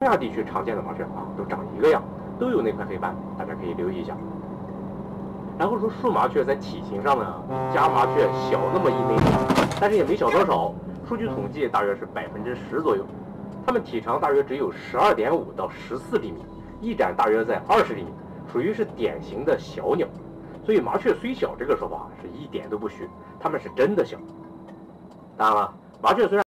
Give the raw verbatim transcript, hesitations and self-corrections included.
亚地区常见的麻雀啊，都长一个样，都有那块黑斑，大家可以留意一下。然后说树麻雀在体型上呢，比家麻雀小那么一厘米，但是也没小多少。数据统计大约是百分之十左右。它们体长大约只有十二点五到十四厘米，翼展大约在二十厘米，属于是典型的小鸟。所以麻雀虽小这个说法是一点都不虚，它们是真的小。当然了，麻雀虽然